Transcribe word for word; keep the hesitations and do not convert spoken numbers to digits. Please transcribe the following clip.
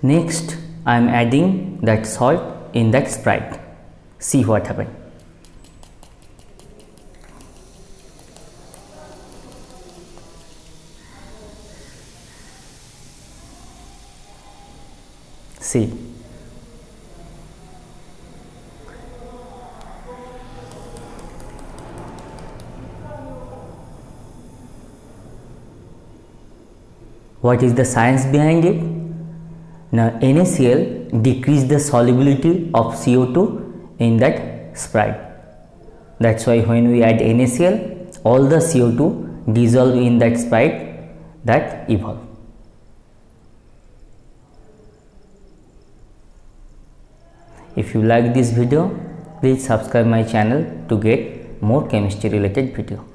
Next, I am adding that salt in that Sprite. See what happens. See. What is the science behind it? Now NaCl decrease the solubility of C O two in that Sprite. That's why when we add NaCl, all the C O two dissolve in that Sprite that evolve. If you like this video, please subscribe my channel to get more chemistry related video.